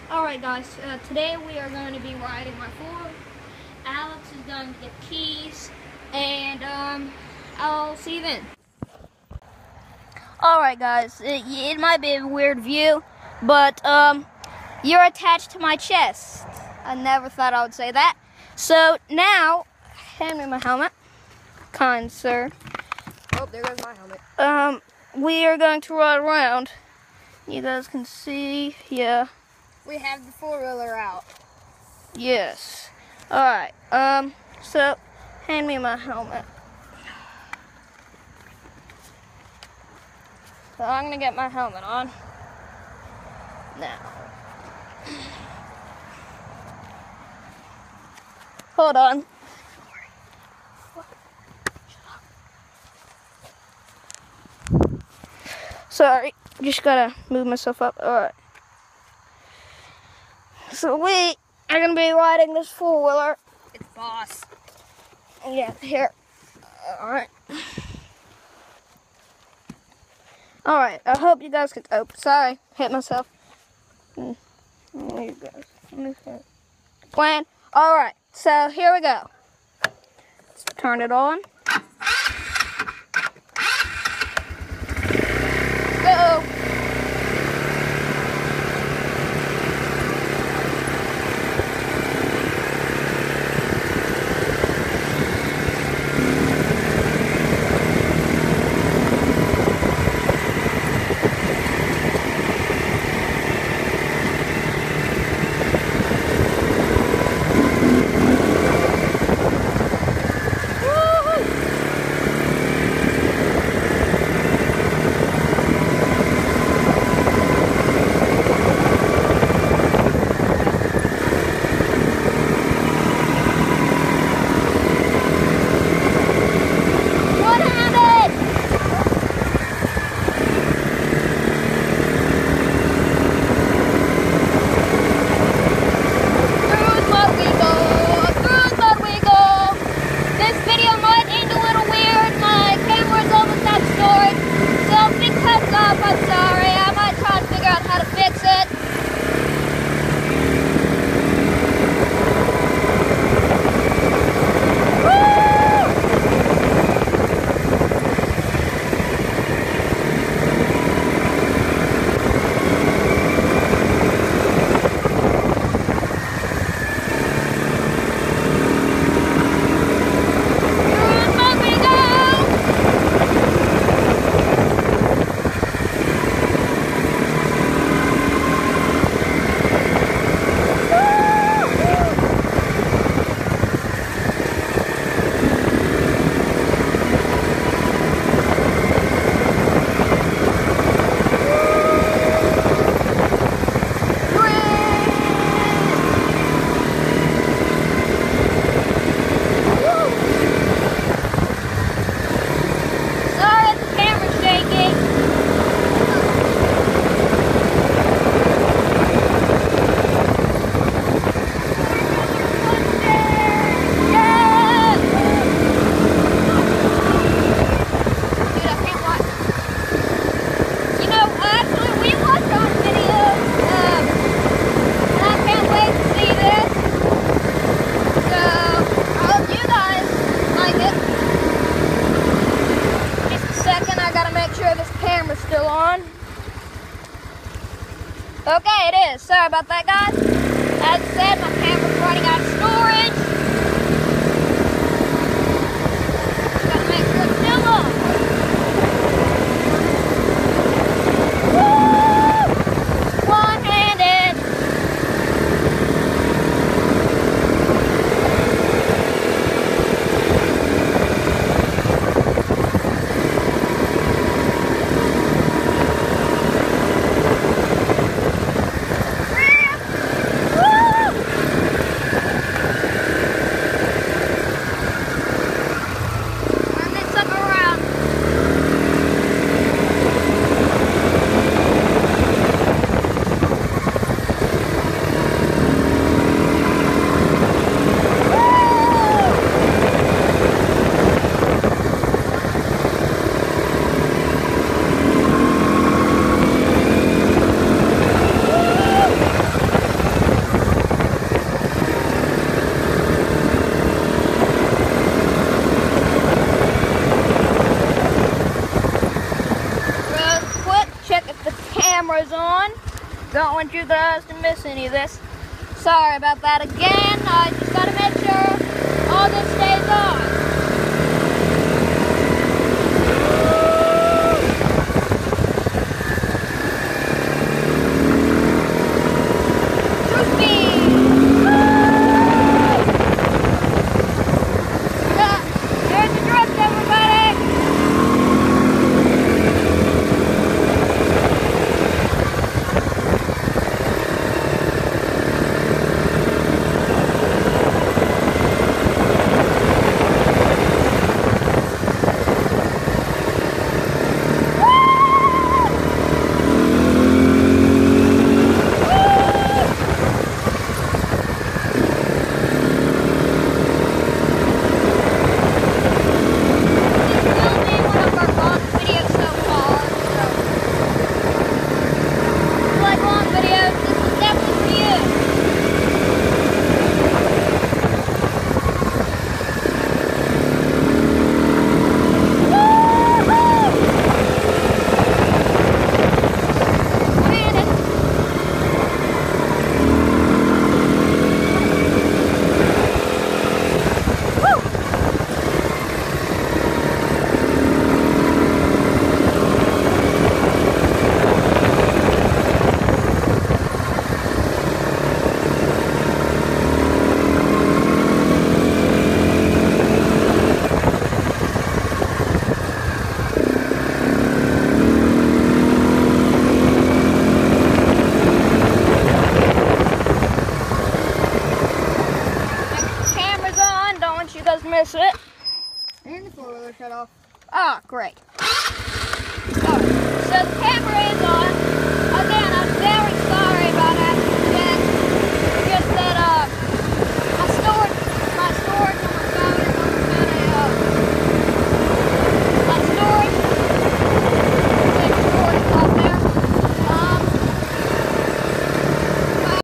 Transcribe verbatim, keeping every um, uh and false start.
Alright guys, uh, today we are going to be riding my Ford. Alex is going to get keys, and um, I'll see you then. Alright guys, it, it might be a weird view, but um, you're attached to my chest. I never thought I would say that. So now, hand me my helmet, kind sir. Oh, there goes my helmet. Um, we are going to ride around. You guys can see, yeah. We have the four-wheeler out. Yes. Alright, um, so, hand me my helmet. So I'm gonna get my helmet on. Now. Hold on. Sorry, just gotta move myself up. Alright. So we are gonna be riding this four-wheeler. It's boss. Yeah, here. Alright. Alright, I hope you guys can. Oh, sorry, hit myself. Mm. There you go. Plan. Alright, so here we go. Let's turn it on. Go. I'm sorry, I might try to figure out how to fix it. Still on. Okay, it is. Sorry about that, guys. As I said, my camera's running out of storage. Gotta make sure it's still on. Woo! One-handed. Woo! want you guys to miss any of this. Sorry about that again. I just gotta make sure all this stays on. Miss it. And the four-wheeler shut off. Ah, great. Alright, so the camera is on.